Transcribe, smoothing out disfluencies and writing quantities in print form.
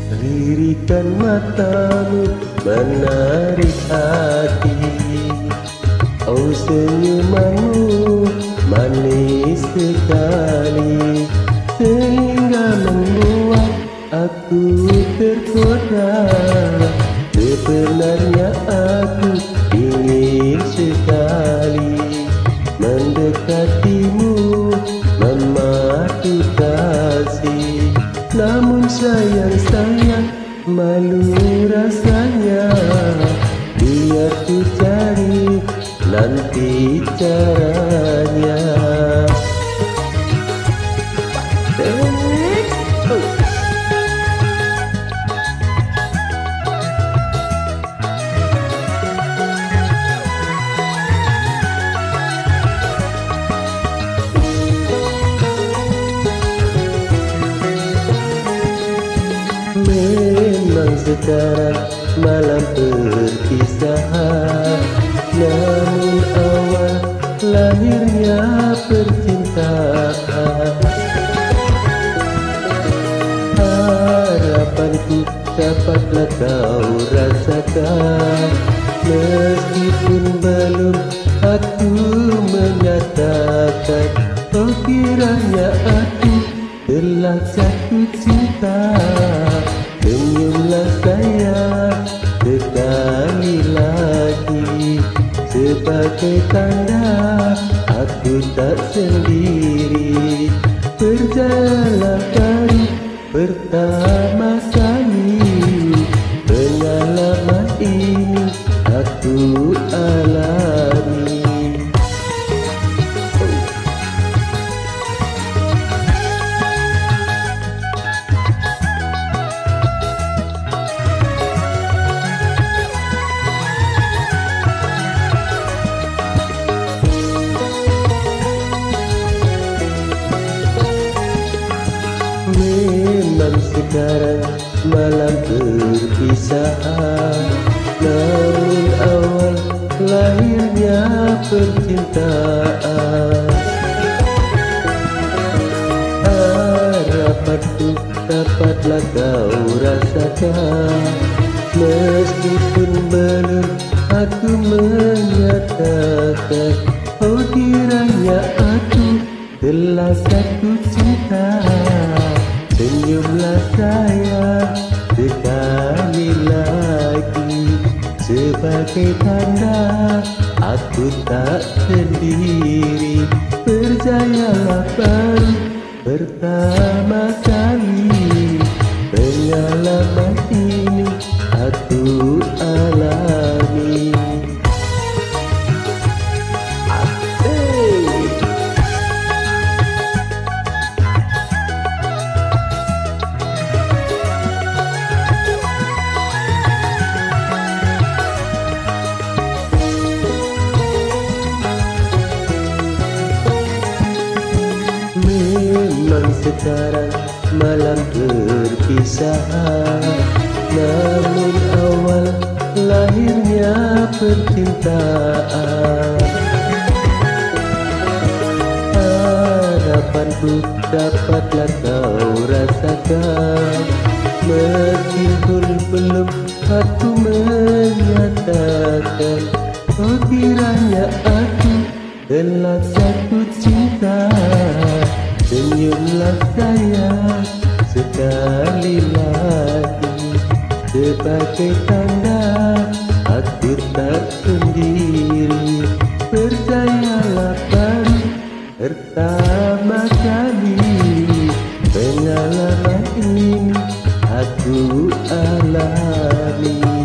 Lirikan matamu menarik hati. Oh senyumanmu manis sekali, sehingga membuat aku tergoda. Sebenarnya aku ingin sekali mendekatimu, memadu kasih. Namun sayang malu rasanya. Biar ku cari nanti caranya. Memang sekarang malam perpisahan, namun awal lahirnya percintaan. Harapanku dapatlah kau rasakan, meskipun belum aku menyatakan. Oh kiranya aku telah jatuh cinta. Senyumlah sayang sekali lagi, sebagai tanda aku tak sendiri. Berjalanlah baru pertama kali, pengalaman ini aku alami. Memang sekarang malam perpisahan, namun awal lahirnya percintaan. Harapanku dapatlah kau rasakan, meskipun belum aku menyatakan. Oh kiranya aku telah jatuh cinta. Senyumlah sayang sekali lagi, sebagai tanda aku tak sendiri. Berjayalah baru pertama kali, pengalaman ini aku alami. Memang sekarang malam perpisahan, namun awal lahirnya percintaan. Harapanku dapatlah kau rasakan, meskipun belum aku menyatakan. Oh kiranya aku telah jatuh cinta. Senyumlah sayang sekali lagi, sebagai tanda aku tak sendiri. Percayalah baru pertama kali, pengalaman ini aku alami.